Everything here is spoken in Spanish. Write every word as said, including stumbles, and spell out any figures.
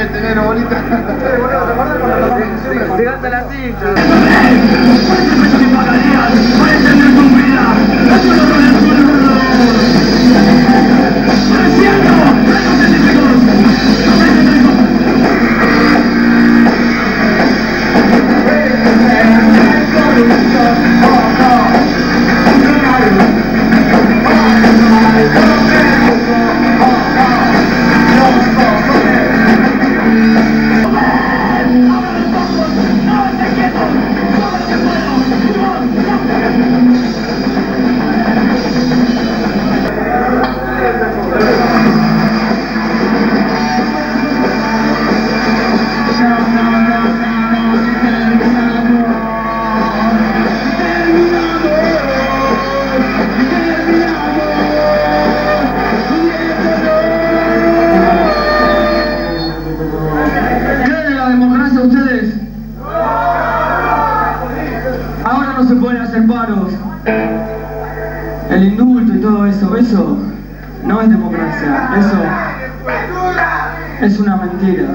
este negro bonito. Se gasta la cinta. No se pueden hacer paros. El indulto y todo eso, eso no es democracia, eso es una mentira.